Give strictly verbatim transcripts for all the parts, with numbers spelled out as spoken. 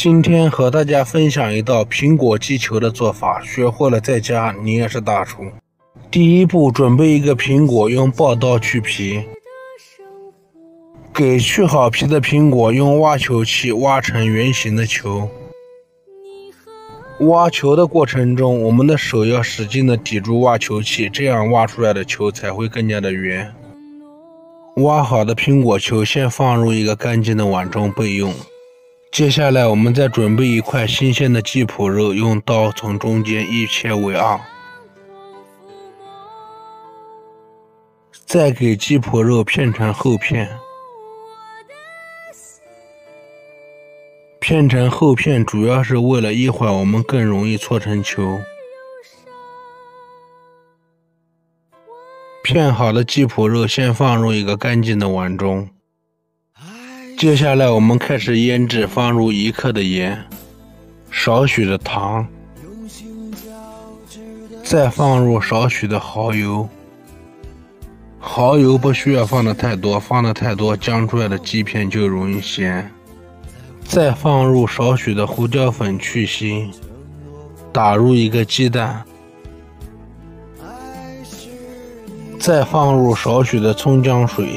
今天和大家分享一道苹果鸡球的做法，学会了在家你也是大厨。第一步，准备一个苹果，用刨刀去皮。给去好皮的苹果用挖球器挖成圆形的球。挖球的过程中，我们的手要使劲的抵住挖球器，这样挖出来的球才会更加的圆。挖好的苹果球先放入一个干净的碗中备用。接下来我们再准备一块新鲜的鸡脯肉，用刀从中间一切为二。再给鸡脯肉片成厚片。片成厚片主要是为了一会儿我们更容易搓成球。片好的鸡脯肉先放入一个干净的碗中。接下来我们开始腌制，放入一克的盐，少许的糖，再放入少许的蚝油。蚝油不需要放的太多，放的太多浆出来的鸡片就容易咸。再放入少许的胡椒粉去腥，打入一个鸡蛋，再放入少许的葱姜水。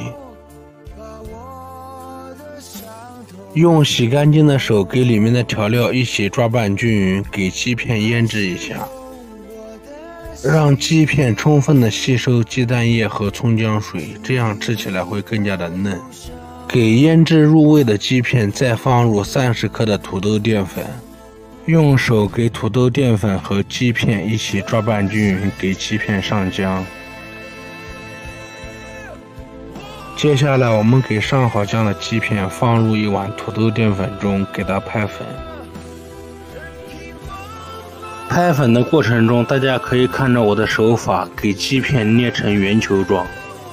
用洗干净的手给里面的调料一起抓拌均匀，给鸡片腌制一下，让鸡片充分的吸收鸡蛋液和葱姜水，这样吃起来会更加的嫩。给腌制入味的鸡片再放入三十克的土豆淀粉，用手给土豆淀粉和鸡片一起抓拌均匀，给鸡片上浆。接下来我们给上好浆的鸡片放入一碗土豆淀粉中，给它拍粉。拍粉的过程中，大家可以看着我的手法，给鸡片捏成圆球状。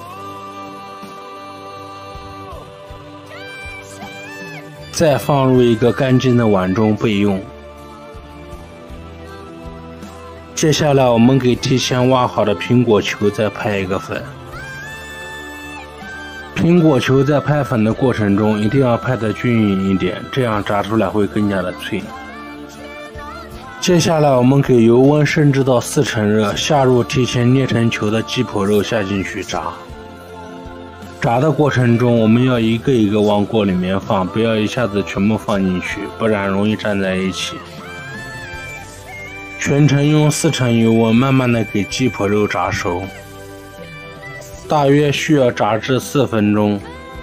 再放入一个干净的碗中备用。接下来我们给提前挖好的苹果球再拍一个粉。苹果球在拍粉的过程中一定要拍得均匀一点，这样炸出来会更加的脆。接下来我们给油温升至到四成热，下入提前捏成球的鸡脯肉下进去炸。炸的过程中我们要一个一个往锅里面放，不要一下子全部放进去，不然容易粘在一起。全程用四成油温慢慢的给鸡脯肉炸熟，大约需要炸至四分钟。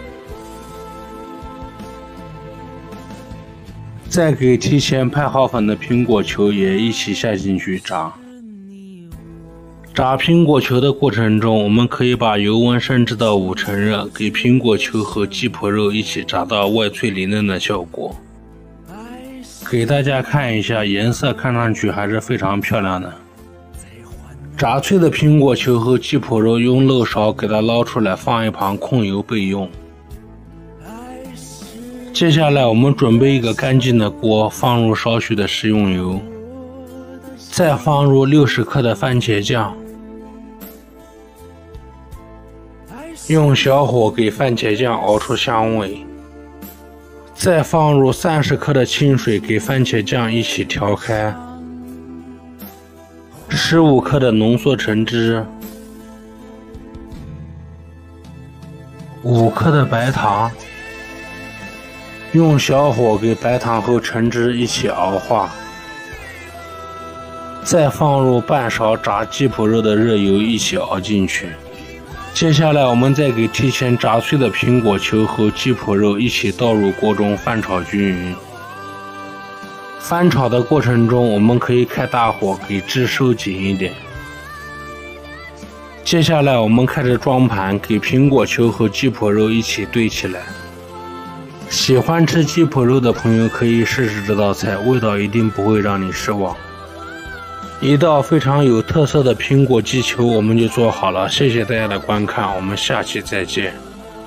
再给提前拍好粉的苹果球也一起下进去炸。炸苹果球的过程中，我们可以把油温升至到五成热，给苹果球和鸡脯肉一起炸到外脆里嫩的效果。给大家看一下，颜色看上去还是非常漂亮的。炸脆的苹果球和鸡脯肉用漏勺给它捞出来，放一旁控油备用。接下来我们准备一个干净的锅，放入少许的食用油，再放入六十克的番茄酱，用小火给番茄酱熬出香味，再放入三十克的清水，给番茄酱一起调开。十五克的浓缩橙汁，五克的白糖，用小火给白糖和橙汁一起熬化，再放入半勺炸鸡脯肉的热油一起熬进去。接下来我们再给提前炸脆的苹果球和鸡脯肉一起倒入锅中翻炒均匀。翻炒的过程中，我们可以开大火，给汁收紧一点。接下来我们开始装盘，给苹果球和鸡脯肉一起堆起来。喜欢吃鸡脯肉的朋友可以试试这道菜，味道一定不会让你失望。一道非常有特色的苹果鸡球我们就做好了，谢谢大家的观看，我们下期再见。